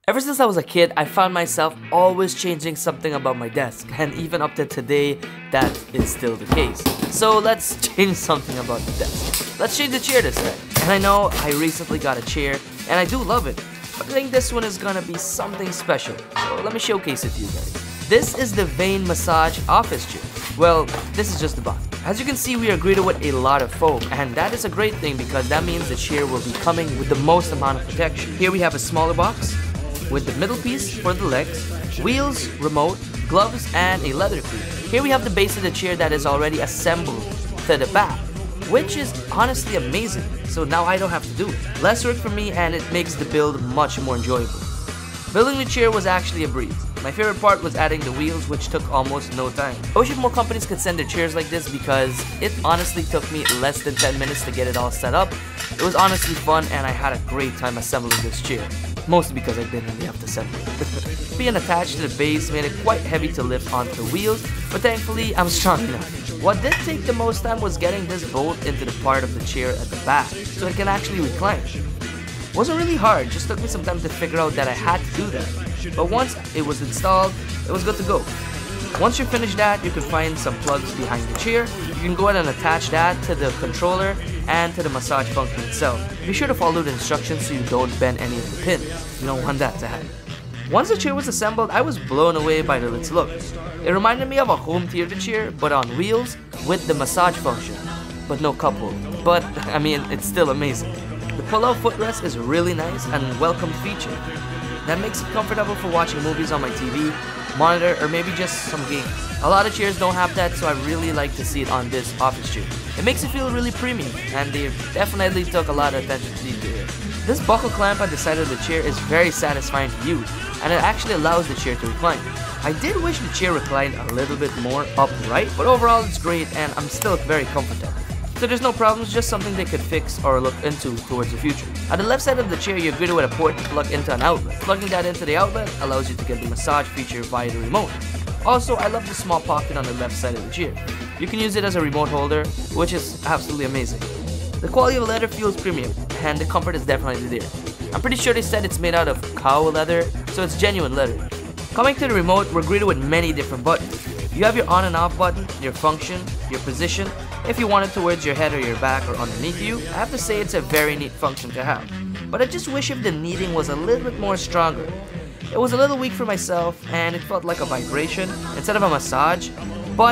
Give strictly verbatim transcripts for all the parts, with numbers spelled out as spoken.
Ever since I was a kid, I found myself always changing something about my desk, and even up to today, that is still the case. So let's change something about the desk. Let's change the chair this time. And I know I recently got a chair, and I do love it, but I think this one is gonna be something special. So let me showcase it to you guys. This is the Vane massage office chair. Well, this is just the box. As you can see, we are greeted with a lot of foam, and that is a great thing because that means the chair will be coming with the most amount of protection. Here we have a smaller box with the middle piece for the legs, wheels, remote, gloves, and a leather cleat. Here we have the base of the chair that is already assembled to the back, which is honestly amazing. So now I don't have to do it. Less work for me, and it makes the build much more enjoyable. Building the chair was actually a breeze. My favorite part was adding the wheels, which took almost no time. I wish if more companies could send their chairs like this because it honestly took me less than ten minutes to get it all set up. It was honestly fun, and I had a great time assembling this chair. Mostly because I didn't really have to assemble it. Being attached to the base made it quite heavy to lift onto the wheels, but thankfully I'm strong enough. What did take the most time was getting this bolt into the part of the chair at the back, so it can actually recline. Wasn't really hard, just took me some time to figure out that I had to do that. But once it was installed, it was good to go. Once you finish that, you can find some plugs behind the chair. You can go ahead and attach that to the controller and to the massage function itself. Be sure to follow the instructions so you don't bend any of the pins. You don't want that to happen. Once the chair was assembled, I was blown away by its look. It reminded me of a home theater chair, but on wheels with the massage function, but no cup holder. But I mean, it's still amazing. The pull-out footrest is really nice and a welcome feature. That makes it comfortable for watching movies on my T V, monitor, or maybe just some games. A lot of chairs don't have that, so I really like to see it on this office chair. It makes it feel really premium, and they definitely took a lot of attention to detail. This buckle clamp at the side of the chair is very satisfying to use, and it actually allows the chair to recline. I did wish the chair reclined a little bit more upright, but overall it's great and I'm still very comfortable. So there's no problems, just something they could fix or look into towards the future. At the left side of the chair, you're greeted with a port to plug into an outlet. Plugging that into the outlet allows you to get the massage feature via the remote. Also, I love the small pocket on the left side of the chair. You can use it as a remote holder, which is absolutely amazing. The quality of the leather feels premium, and the comfort is definitely there. I'm pretty sure they said it's made out of cow leather, so it's genuine leather. Coming to the remote, we're greeted with many different buttons. You have your on and off button, your function, your position. If you want it towards your head or your back or underneath you, I have to say it's a very neat function to have. But I just wish if the kneading was a little bit more stronger. It was a little weak for myself, and it felt like a vibration instead of a massage, but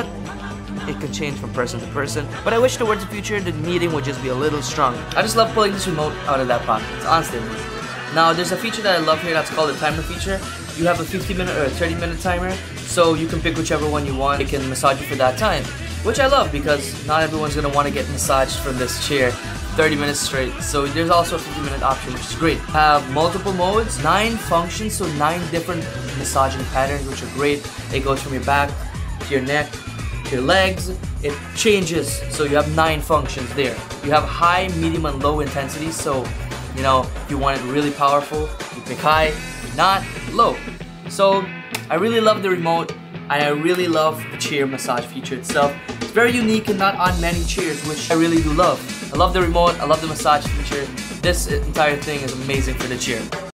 it could change from person to person. But I wish towards the future the kneading would just be a little stronger. I just love pulling this remote out of that pocket. It's honestly amazing. Now there's a feature that I love here that's called the timer feature. You have a fifty minute or a thirty minute timer, so you can pick whichever one you want. It can massage you for that time, which I love because not everyone's gonna want to get massaged from this chair thirty minutes straight. So there's also a fifty minute option, which is great. Have multiple modes, nine functions, so nine different massaging patterns, which are great. It goes from your back to your neck to your legs. It changes, so you have nine functions there. You have high, medium, and low intensity, so you know, if you want it really powerful, you pick high, not low. So I really love the remote, and I really love the chair massage feature itself. It's very unique and not on many chairs, which I really do love. I love the remote, I love the massage feature. This entire thing is amazing for the chair.